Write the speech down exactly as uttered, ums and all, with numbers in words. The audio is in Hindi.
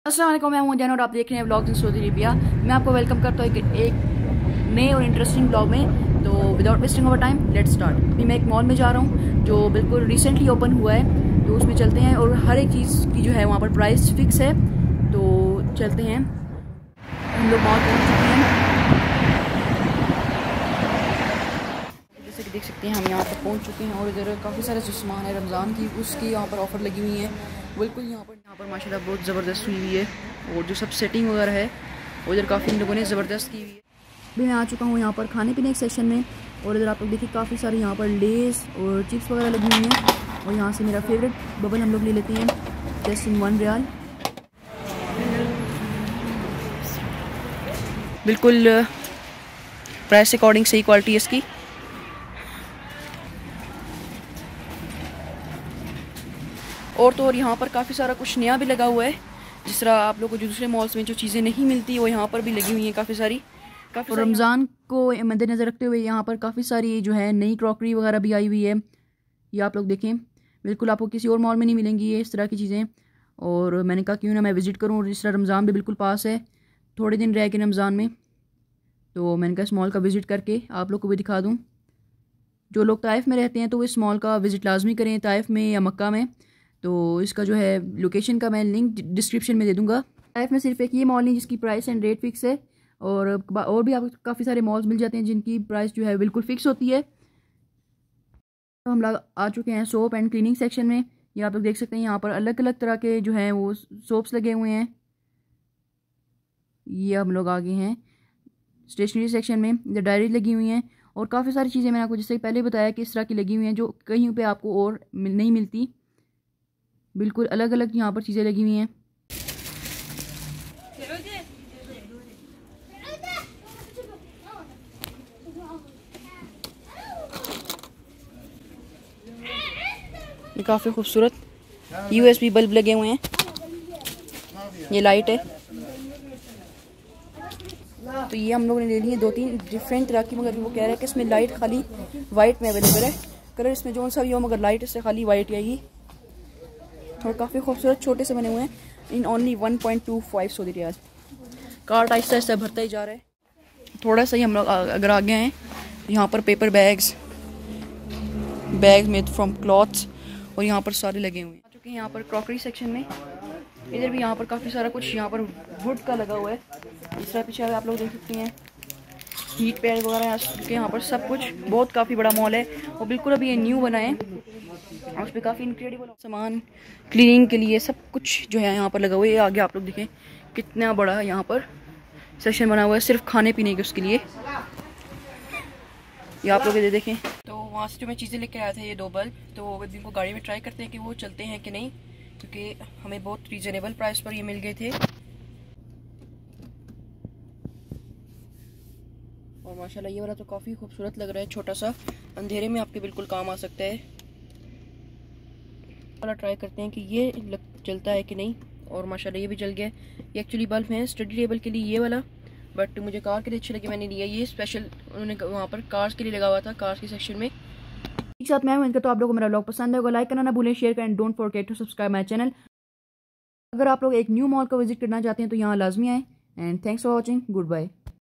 अस्सलाम वालेकुम, मैं हूं जैन और आप देख रहे हैं व्लॉग्स इन सऊदी अरेबिया। मैं आपको वेलकम करता हूँ एक, एक नए और इंटरेस्टिंग व्लॉग में। तो without wasting our time let's start. अभी मैं एक मॉल में जा रहा हूँ जो बिल्कुल रिसेंटली ओपन हुआ है, तो उसमें चलते हैं और हर एक चीज़ की जो है वहाँ पर प्राइस फिक्स है। तो चलते हैं, हम लोग मॉल पहुँच चुके हैं। जैसे कि देख सकते हैं हम यहाँ पर पहुँच चुके हैं और इधर काफ़ी सारे जो सामान है रमज़ान की उसकी यहाँ पर ऑफ़र लगी हुई है बिल्कुल। यहाँ पर यहाँ पर माशाल्लाह बहुत ज़बरदस्त हुई हुई है और जो सब सेटिंग वगैरह है वो इधर काफ़ी लोगों ने ज़बरदस्त की हुई है। अभी मैं आ चुका हूँ यहाँ पर खाने पीने के सेक्शन में और इधर आप लोग देखिए काफ़ी सारे यहाँ पर लेस और चिप्स वगैरह लगी हुई हैं। और यहाँ से मेरा फेवरेट बबल हम लोग ले लेते हैं जस्ट इन वन रियाल। बिल्कुल प्राइस अकॉर्डिंग सही क्वालिटी है इसकी। और तो और यहाँ पर काफ़ी सारा कुछ नया भी लगा हुआ है, जिस तरह आप लोगों को जो दूसरे मॉल्स में जो चीज़ें नहीं मिलती वो यहाँ पर भी लगी हुई हैं काफ़ी सारी। काफ़ी रमज़ान को मद्देनज़र रखते हुए यहाँ पर काफ़ी सारी जो है नई क्रॉकरी वगैरह भी आई हुई है। ये आप लोग देखें, बिल्कुल आपको किसी और मॉल में नहीं मिलेंगी ये इस तरह की चीज़ें। और मैंने कहा क्यों ना मैं विज़िट करूँ, और जिस तरह रमज़ान भी बिल्कुल पास है, थोड़े दिन रह गए रमज़ान में, तो मैंने कहा इस मॉल का विज़िट करके आप लोग को भी दिखा दूँ। जो लोग ताइफ में रहते हैं तो वो इस मॉल का विज़िट लाजमी करें, ताइफ में या मक्का में। तो इसका जो है लोकेशन का मैं लिंक डिस्क्रिप्शन में दे दूँगा। ताइफ में सिर्फ एक ये मॉल नहीं जिसकी प्राइस एंड रेट फिक्स है, और और भी आपको काफ़ी सारे मॉल्स मिल जाते हैं जिनकी प्राइस जो है बिल्कुल फ़िक्स होती है। तो हम लोग आ चुके हैं सोप एंड क्लीनिंग सेक्शन में। ये आप लोग देख सकते हैं यहाँ पर अलग अलग तरह के जो हैं वो सोप्स लगे हुए हैं। ये हम लोग आगे हैं स्टेशनरी सेक्शन में, इधर डायरी लगी हुई हैं और काफ़ी सारी चीज़ें मैंने आपको जैसे पहले बताया कि इस तरह की लगी हुई हैं जो कहीं पे आपको और नहीं मिलती। बिल्कुल अलग अलग यहाँ पर चीज़ें लगी हुई हैं। ये काफ़ी खूबसूरत यूएसबी बल्ब लगे हुए हैं। ये लाइट है, तो ये हम लोगों ने ले ली है दो तीन डिफरेंट तरह की, मगर वो कह रहे हैं कि इसमें लाइट खाली वाइट में अवेलेबल है। कलर इसमें जो सा भी हो मगर लाइट इससे खाली वाइट आएगी। और काफ़ी खूबसूरत छोटे से बने हुए हैं in only one point two five Saudi riyal. Cart आहिस्ता आहिस्ता भरता ही जा रहा है। थोड़ा सा ही हम लोग अगर आगे हैं तो यहाँ पर paper bags bag made from clothes और यहाँ पर सारे लगे हुए हैं। आ चुके हैं यहाँ पर क्रॉकरी सेक्शन में। इधर भी यहाँ पर काफ़ी सारा कुछ यहाँ पर वुड का लगा हुआ है। इस तरह पीछे आप लोग देख सकते हैं हीट पैड वगैरह के यहाँ पर सब कुछ। बहुत काफ़ी बड़ा मॉल है और बिल्कुल अभी ये न्यू बना है और उस पर काफ़ी इनक्रेडिबल सामान क्लीनिंग के लिए सब कुछ जो है यहाँ पर लगा हुआ है। आगे आप लोग देखें कितना बड़ा यहाँ पर सेक्शन बना हुआ है सिर्फ खाने पीने के उसके लिए। ये आप लोग इधर देखें। तो वहाँ से जो मैं चीज़ें लेकर आया था ये दो बल्ब, तो अभी इनको गाड़ी में ट्राई करते हैं कि वो चलते हैं कि नहीं, क्योंकि हमें बहुत रीज़नेबल प्राइस पर ये मिल गए थे। और माशाल्लाह ये वाला तो काफ़ी खूबसूरत लग रहा है, छोटा सा, अंधेरे में आपके बिल्कुल काम आ सकता है। वाला ट्राई करते हैं कि ये लग चलता है कि नहीं। और माशाल्लाह ये भी जल गया। ये एक्चुअली बल्ब है स्टडी टेबल के लिए ये वाला, बट मुझे कार के लिए अच्छे लगे, मैंने लिया ये स्पेशल। उन्होंने वहाँ पर कार्स के लिए लगा हुआ था, कार्स के सेक्शन में। एक साथ मैं उनका, तो आप लोगों को मेरा व्लॉग पसंद है, लाइक करना ना भूलें, शेयर करें, don't forget to subscribe my channel. अगर आप लोग एक न्यू मॉल को विजिट करना चाहते हैं तो यहाँ लाजमी आए। And thanks for watching, good bye.